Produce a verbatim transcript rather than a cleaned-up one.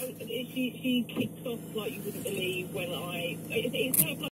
she she kicks off like you wouldn't believe when I. It's, it's kind of like